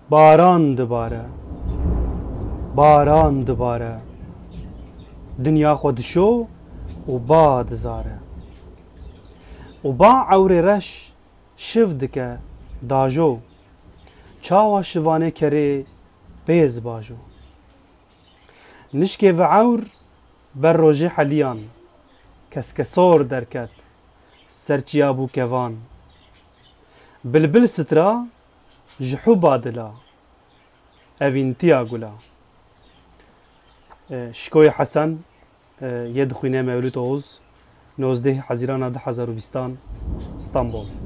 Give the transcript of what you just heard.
باران دباره باران دباره دنیا خود شو و باد زاره و با عوری رش شف دکه داجو چاوا شوانه کره بیز باجو نشکه و عور بر روژه حلیان کسکسور درکت سرچیابو کوان بلبل سترا جحو بادلا اوینتیا گلا شکوی حسن یه دخوینه مولود اوز 19 حزیران 2020 اسطنبول